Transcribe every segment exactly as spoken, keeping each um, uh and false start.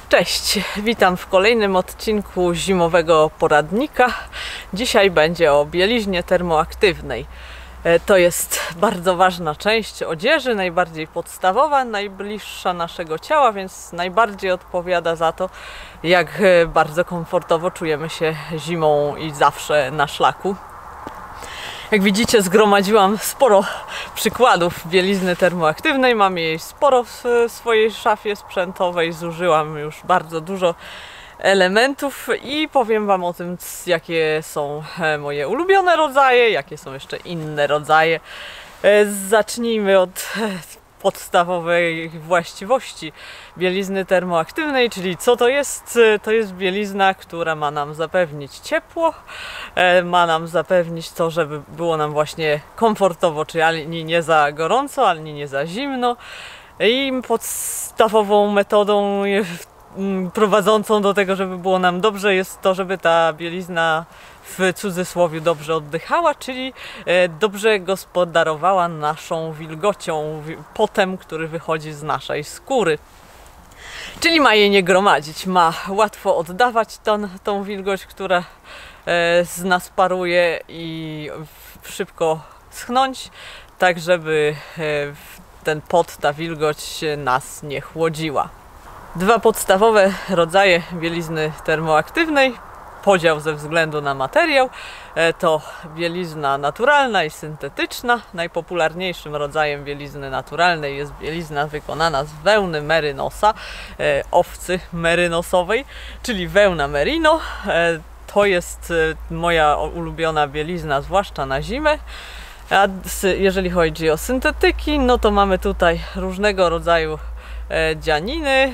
Cześć, witam w kolejnym odcinku zimowego poradnika. Dzisiaj będzie o bieliźnie termoaktywnej. To jest bardzo ważna część odzieży, najbardziej podstawowa, najbliższa naszego ciała, więc najbardziej odpowiada za to, jak bardzo komfortowo czujemy się zimą i zawsze na szlaku. Jak widzicie, zgromadziłam sporo przykładów bielizny termoaktywnej. Mam jej sporo w swojej szafie sprzętowej. Zużyłam już bardzo dużo elementów i powiem Wam o tym, jakie są moje ulubione rodzaje, jakie są jeszcze inne rodzaje. Zacznijmy od podstawowej właściwości bielizny termoaktywnej, czyli co to jest? To jest bielizna, która ma nam zapewnić ciepło, ma nam zapewnić to, żeby było nam właśnie komfortowo, czyli ani nie za gorąco, ani nie za zimno. I podstawową metodą prowadzącą do tego, żeby było nam dobrze, jest to, żeby ta bielizna w cudzysłowie dobrze oddychała, czyli dobrze gospodarowała naszą wilgocią, potem, który wychodzi z naszej skóry. Czyli ma jej nie gromadzić, ma łatwo oddawać tą, tą wilgoć, która z nas paruje i szybko schnąć, tak żeby ten pot, ta wilgoć nas nie chłodziła. Dwa podstawowe rodzaje bielizny termoaktywnej, podział ze względu na materiał, to bielizna naturalna i syntetyczna. Najpopularniejszym rodzajem bielizny naturalnej jest bielizna wykonana z wełny merynosa, owcy merynosowej, czyli wełna merino. To jest moja ulubiona bielizna, zwłaszcza na zimę. A jeżeli chodzi o syntetyki, no to mamy tutaj różnego rodzaju dzianiny,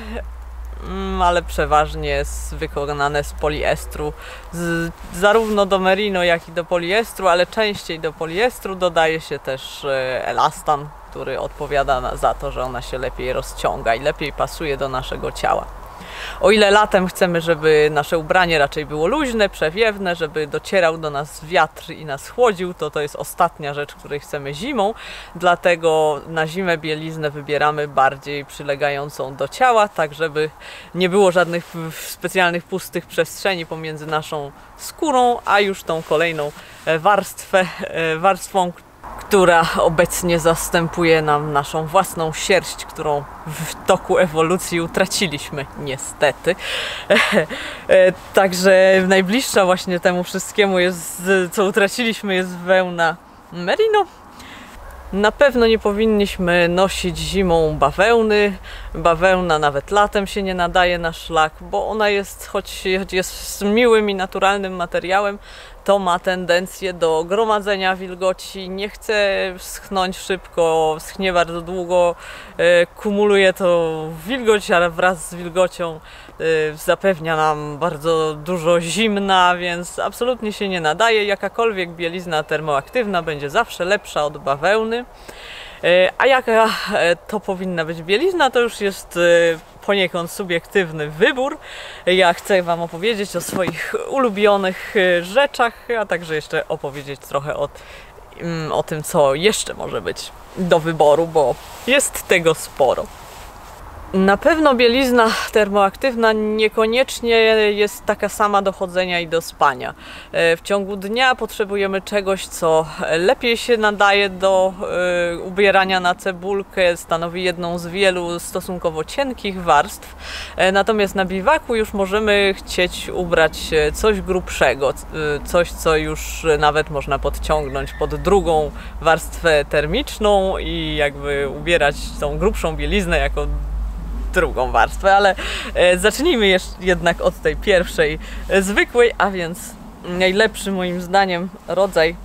ale przeważnie wykonane z poliestru. Z, zarówno do merino, jak i do poliestru, ale częściej do poliestru dodaje się też elastan, który odpowiada za to, że ona się lepiej rozciąga i lepiej pasuje do naszego ciała. O ile latem chcemy, żeby nasze ubranie raczej było luźne, przewiewne, żeby docierał do nas wiatr i nas chłodził, to to jest ostatnia rzecz, której chcemy zimą. Dlatego na zimę bieliznę wybieramy bardziej przylegającą do ciała, tak żeby nie było żadnych specjalnych pustych przestrzeni pomiędzy naszą skórą, a już tą kolejną warstwę, warstwą, która obecnie zastępuje nam naszą własną sierść, którą w toku ewolucji utraciliśmy, niestety. Także najbliższa właśnie temu wszystkiemu jest, co utraciliśmy, jest wełna merino. Na pewno nie powinniśmy nosić zimą bawełny. Bawełna nawet latem się nie nadaje na szlak, bo ona jest, choć jest miłym i naturalnym materiałem, to ma tendencję do gromadzenia wilgoci, nie chce schnąć szybko, schnie bardzo długo, kumuluje to wilgoć, ale wraz z wilgocią zapewnia nam bardzo dużo zimna, więc absolutnie się nie nadaje. Jakakolwiek bielizna termoaktywna będzie zawsze lepsza od bawełny. A jaka to powinna być bielizna, to już jest poniekąd subiektywny wybór. Ja chcę Wam opowiedzieć o swoich ulubionych rzeczach, a także jeszcze opowiedzieć trochę o, o tym, co jeszcze może być do wyboru, bo jest tego sporo. Na pewno bielizna termoaktywna niekoniecznie jest taka sama do chodzenia i do spania. W ciągu dnia potrzebujemy czegoś, co lepiej się nadaje do ubierania na cebulkę, stanowi jedną z wielu stosunkowo cienkich warstw. Natomiast na biwaku już możemy chcieć ubrać coś grubszego, coś, co już nawet można podciągnąć pod drugą warstwę termiczną i jakby ubierać tą grubszą bieliznę jako drugą warstwę, ale zacznijmy jeszcze jednak od tej pierwszej, zwykłej, a więc najlepszy moim zdaniem rodzaj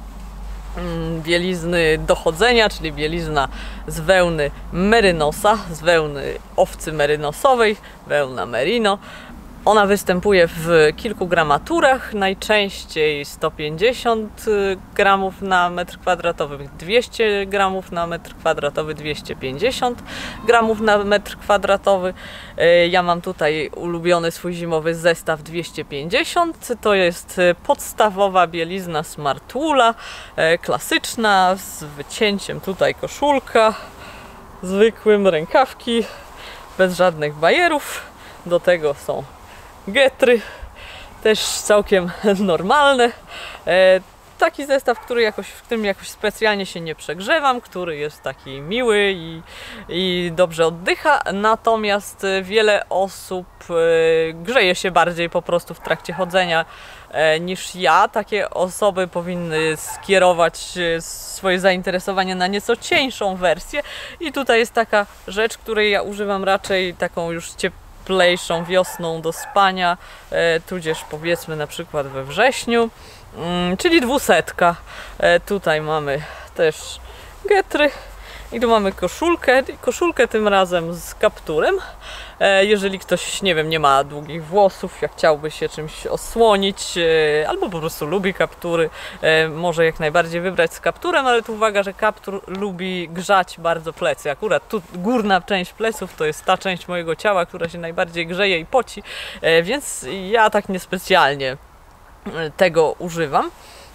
bielizny do chodzenia, czyli bielizna z wełny merynosa, z wełny owcy merynosowej, wełna merino. Ona występuje w kilku gramaturach, najczęściej sto pięćdziesiąt gramów na metr kwadratowy, dwieście gramów na metr kwadratowy, dwieście pięćdziesiąt gramów na metr kwadratowy. Ja mam tutaj ulubiony swój zimowy zestaw dwieście pięćdziesiąt. To jest podstawowa bielizna Smartwoola, klasyczna, z wycięciem tutaj koszulka, zwykłym rękawki, bez żadnych bajerów. Do tego są getry, też całkiem normalne. E, taki zestaw, który jakoś, w którym jakoś specjalnie się nie przegrzewam, który jest taki miły i, i dobrze oddycha, natomiast wiele osób e, grzeje się bardziej po prostu w trakcie chodzenia e, niż ja. Takie osoby powinny skierować swoje zainteresowanie na nieco cieńszą wersję i tutaj jest taka rzecz, której ja używam raczej taką już cieplejszą wiosną do spania, e, tudzież powiedzmy na przykład we wrześniu. Czyli dwusetka. Tutaj mamy też getry i tu mamy koszulkę. Koszulkę tym razem z kapturem. Jeżeli ktoś, nie wiem, nie ma długich włosów, jak chciałby się czymś osłonić, albo po prostu lubi kaptury, może jak najbardziej wybrać z kapturem, ale tu uwaga, że kaptur lubi grzać bardzo plecy. Akurat tu górna część pleców to jest ta część mojego ciała, która się najbardziej grzeje i poci, więc ja tak niespecjalnie tego używam.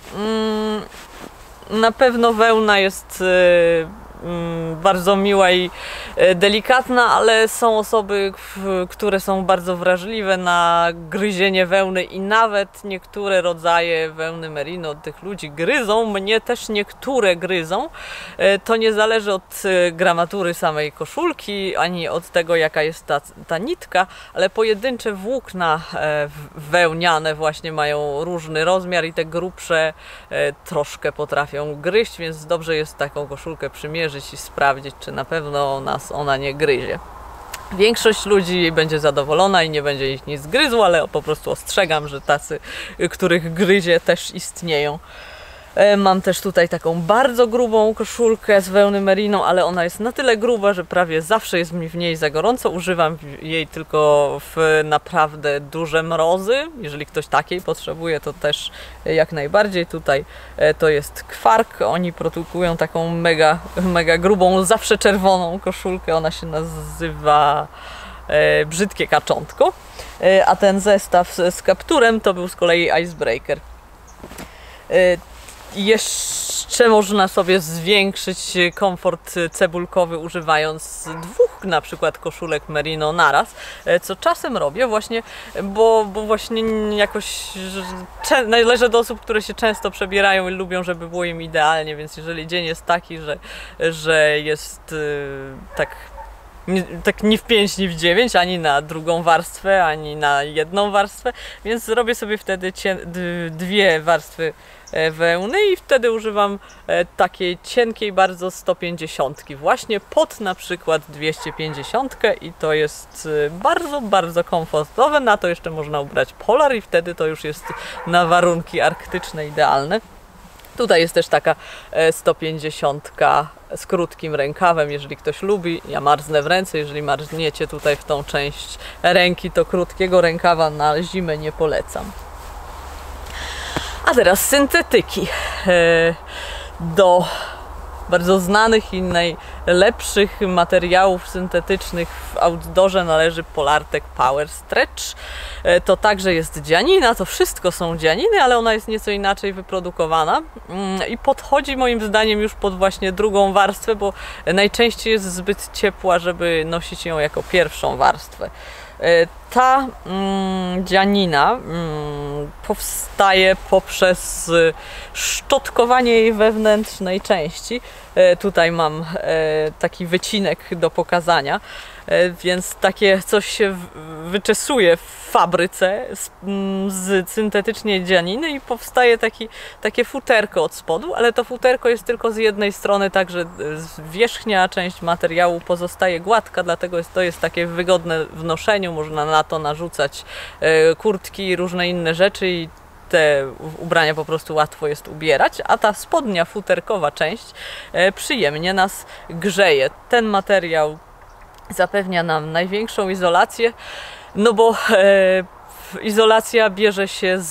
Na pewno wełna jest bardzo miła i delikatna, ale są osoby, które są bardzo wrażliwe na gryzienie wełny i nawet niektóre rodzaje wełny merino od tych ludzi gryzą. Mnie też niektóre gryzą. To nie zależy od gramatury samej koszulki, ani od tego, jaka jest ta, ta nitka, ale pojedyncze włókna wełniane właśnie mają różny rozmiar i te grubsze troszkę potrafią gryźć, więc dobrze jest taką koszulkę przymierzyć i sprawdzić, czy na pewno nas ona nie gryzie. Większość ludzi będzie zadowolona i nie będzie ich nic gryzło, ale po prostu ostrzegam, że tacy, których gryzie, też istnieją. Mam też tutaj taką bardzo grubą koszulkę z wełny merino, ale ona jest na tyle gruba, że prawie zawsze jest mi w niej za gorąco. Używam jej tylko w naprawdę duże mrozy. Jeżeli ktoś takiej potrzebuje, to też jak najbardziej. Tutaj to jest Kwark. Oni produkują taką mega, mega grubą, zawsze czerwoną koszulkę. Ona się nazywa e, Brzydkie Kaczątko. E, a ten zestaw z, z kapturem to był z kolei Icebreaker. E, Jeszcze można sobie zwiększyć komfort cebulkowy używając dwóch na przykład koszulek merino naraz, co czasem robię właśnie, bo, bo właśnie jakoś należę do osób, które się często przebierają i lubią, żeby było im idealnie, więc jeżeli dzień jest taki, że, że jest tak tak ni w pięć, ni w dziewięć, ani na drugą warstwę, ani na jedną warstwę, więc zrobię sobie wtedy dwie warstwy wełny i wtedy używam takiej cienkiej bardzo sto pięćdziesiątki właśnie pod na przykład dwieście pięćdziesiąt i to jest bardzo, bardzo komfortowe. Na to jeszcze można ubrać polar i wtedy to już jest na warunki arktyczne idealne. Tutaj jest też taka sto pięćdziesiąt z krótkim rękawem, jeżeli ktoś lubi. Ja marznę w ręce, jeżeli marzniecie tutaj w tą część ręki, to krótkiego rękawa na zimę nie polecam. A teraz syntetyki. Do bardzo znanych i najlepszych materiałów syntetycznych w outdoorze należy Polartec Power Stretch. To także jest dzianina, to wszystko są dzianiny, ale ona jest nieco inaczej wyprodukowana i podchodzi moim zdaniem już pod właśnie drugą warstwę, bo najczęściej jest zbyt ciepła, żeby nosić ją jako pierwszą warstwę. Ta mm, dzianina mm, powstaje poprzez szczotkowanie jej wewnętrznej części. E, tutaj mam e, taki wycinek do pokazania, e, więc takie coś się w, wyczesuje w fabryce z, z syntetycznej dzianiny i powstaje taki, takie futerko od spodu, ale to futerko jest tylko z jednej strony, także wierzchnia część materiału pozostaje gładka, dlatego jest, to jest takie wygodne w noszeniu, można na to narzucać e, kurtki i różne inne rzeczy i te ubrania po prostu łatwo jest ubierać, a ta spodnia futerkowa część e, przyjemnie nas grzeje. Ten materiał zapewnia nam największą izolację, no bo e, izolacja bierze się z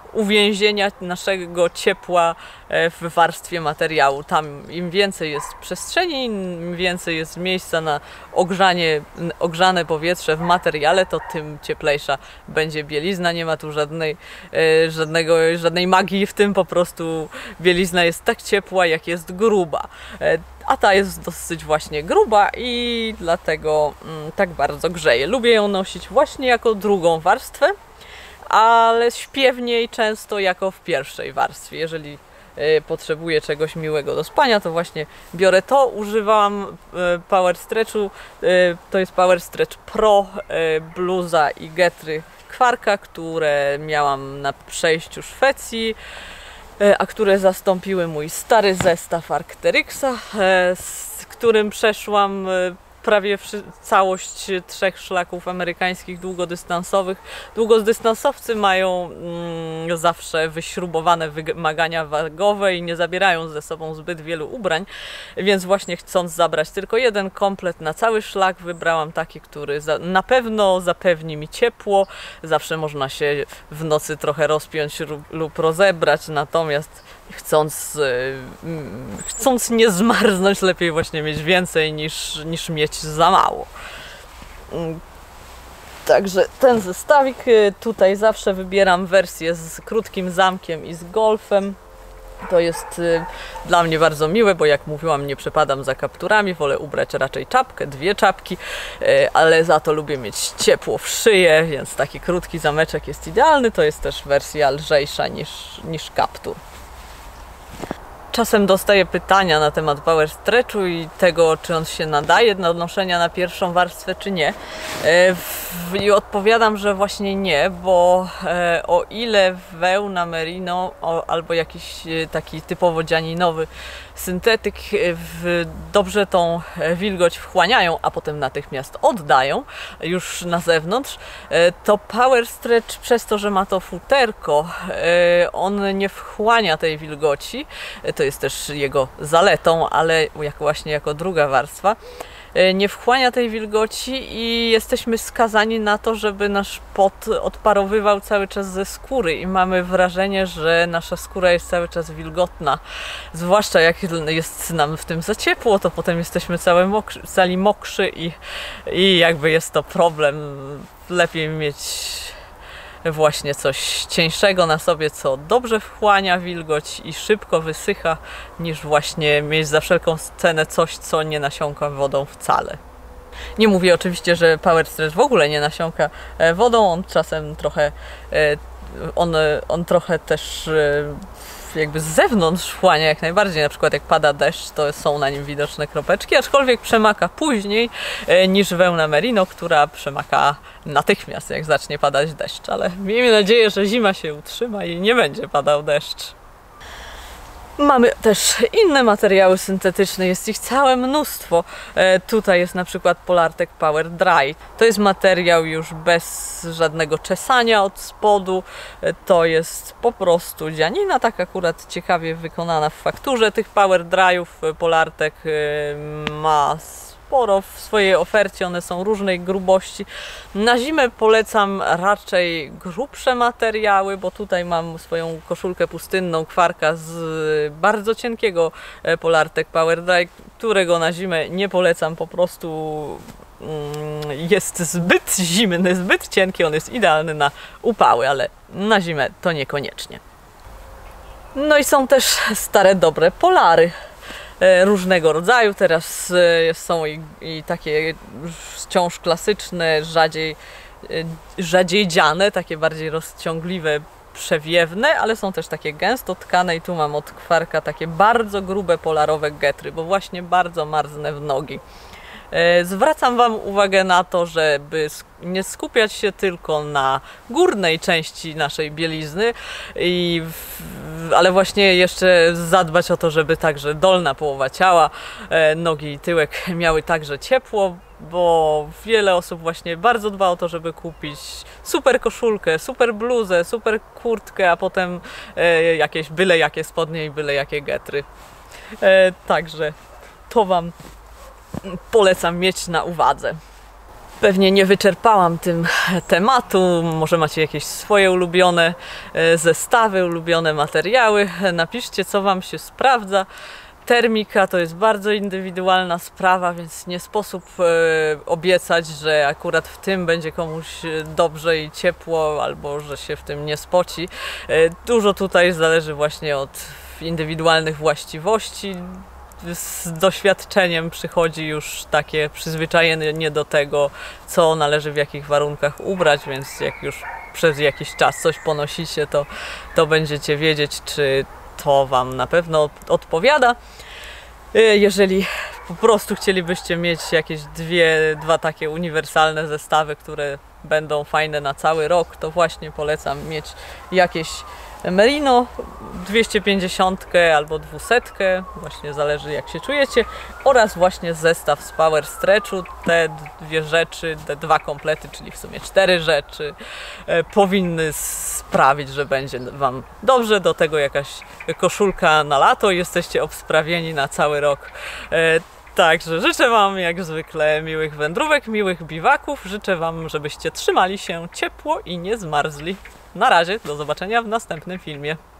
uwięzienia naszego ciepła w warstwie materiału. Tam im więcej jest przestrzeni, im więcej jest miejsca na ogrzanie, ogrzane powietrze w materiale, to tym cieplejsza będzie bielizna. Nie ma tu żadnej, żadnego, żadnej magii w tym, po prostu bielizna jest tak ciepła, jak jest gruba. A ta jest dosyć właśnie gruba i dlatego mm, tak bardzo grzeje. Lubię ją nosić właśnie jako drugą warstwę, ale śpiewniej często jako w pierwszej warstwie. Jeżeli y, potrzebuję czegoś miłego do spania, to właśnie biorę to. Używam y, Power Stretchu, y, to jest Power Stretch Pro, y, bluza i getry Kwarka, które miałam na przejściu Szwecji, a które zastąpiły mój stary zestaw Arc'teryxa, z którym przeszłam prawie całość trzech szlaków amerykańskich długodystansowych. Długodystansowcy mają mm, zawsze wyśrubowane wymagania wagowe i nie zabierają ze sobą zbyt wielu ubrań, więc właśnie chcąc zabrać tylko jeden komplet na cały szlak, wybrałam taki, który za, na pewno zapewni mi ciepło. Zawsze można się w nocy trochę rozpiąć lub rozebrać, natomiast chcąc, yy, chcąc nie zmarznąć, lepiej właśnie mieć więcej niż, niż mieć za mało. Także ten zestawik, tutaj zawsze wybieram wersję z krótkim zamkiem i z golfem. To jest y, dla mnie bardzo miłe, bo jak mówiłam, nie przepadam za kapturami, wolę ubrać raczej czapkę, dwie czapki, y, ale za to lubię mieć ciepło w szyję, więc taki krótki zameczek jest idealny. To jest też wersja lżejsza niż, niż kaptur. Czasem dostaję pytania na temat Power Stretchu i tego, czy on się nadaje do noszenia na pierwszą warstwę, czy nie. I odpowiadam, że właśnie nie, bo o ile wełna merino albo jakiś taki typowo dzianinowy syntetyk dobrze tą wilgoć wchłaniają, a potem natychmiast oddają już na zewnątrz, to Power Stretch przez to, że ma to futerko, on nie wchłania tej wilgoci. To jest też jego zaletą, ale jak właśnie jako druga warstwa nie wchłania tej wilgoci i jesteśmy skazani na to, żeby nasz pot odparowywał cały czas ze skóry i mamy wrażenie, że nasza skóra jest cały czas wilgotna. Zwłaszcza jak jest nam w tym za ciepło, to potem jesteśmy całe mokrzy, cali mokrzy i, i jakby jest to problem. Lepiej mieć właśnie coś cieńszego na sobie, co dobrze wchłania wilgoć i szybko wysycha, niż właśnie mieć za wszelką cenę coś, co nie nasiąka wodą wcale. Nie mówię oczywiście, że Power Stretch w ogóle nie nasiąka wodą, on czasem trochę, on, on trochę też jakby z zewnątrz wchłania jak najbardziej, na przykład jak pada deszcz, to są na nim widoczne kropeczki, aczkolwiek przemaka później niż wełna merino, która przemaka natychmiast, jak zacznie padać deszcz, ale miejmy nadzieję, że zima się utrzyma i nie będzie padał deszcz. Mamy też inne materiały syntetyczne, jest ich całe mnóstwo. E, tutaj jest na przykład Polartec Power Dry. To jest materiał już bez żadnego czesania od spodu. E, to jest po prostu dzianina, tak akurat ciekawie wykonana w fakturze tych Power Dryów. Polartec e, ma sporo w swojej ofercie, one są różnej grubości. Na zimę polecam raczej grubsze materiały, bo tutaj mam swoją koszulkę pustynną Kwarka z bardzo cienkiego Polartec Power Dry, którego na zimę nie polecam, po prostu jest zbyt zimny, zbyt cienki, on jest idealny na upały, ale na zimę to niekoniecznie. No i są też stare, dobre polary różnego rodzaju. Teraz są i, i takie wciąż klasyczne, rzadziej, rzadziej dziane, takie bardziej rozciągliwe, przewiewne, ale są też takie gęsto tkane i tu mam od Kwarka takie bardzo grube polarowe getry, bo właśnie bardzo marznę w nogi. Zwracam Wam uwagę na to, żeby nie skupiać się tylko na górnej części naszej bielizny, i w, ale właśnie jeszcze zadbać o to, żeby także dolna połowa ciała, nogi i tyłek miały także ciepło, bo wiele osób właśnie bardzo dba o to, żeby kupić super koszulkę, super bluzę, super kurtkę, a potem jakieś byle jakie spodnie i byle jakie getry. Także to Wam polecam mieć na uwadze. Pewnie nie wyczerpałam tym tematu, może macie jakieś swoje ulubione zestawy, ulubione materiały. Napiszcie, co Wam się sprawdza. Termika to jest bardzo indywidualna sprawa, więc nie sposób e, obiecać, że akurat w tym będzie komuś dobrze i ciepło, albo że się w tym nie spoci. E, dużo tutaj zależy właśnie od indywidualnych właściwości. Z doświadczeniem przychodzi już takie przyzwyczajenie do tego, co należy w jakich warunkach ubrać, więc jak już przez jakiś czas coś ponosicie, to, to będziecie wiedzieć, czy to Wam na pewno odpowiada. Jeżeli po prostu chcielibyście mieć jakieś dwie, dwa takie uniwersalne zestawy, które będą fajne na cały rok, to właśnie polecam mieć jakieś merino dwieście pięćdziesiąt albo dwieście, właśnie zależy jak się czujecie, oraz właśnie zestaw z Power Stretchu. Te dwie rzeczy, te dwa komplety, czyli w sumie cztery rzeczy, e, powinny sprawić, że będzie Wam dobrze. Do tego jakaś koszulka na lato i jesteście obsprawieni na cały rok. E, Także życzę Wam jak zwykle miłych wędrówek, miłych biwaków. Życzę Wam, żebyście trzymali się ciepło i nie zmarzli. Na razie, do zobaczenia w następnym filmie.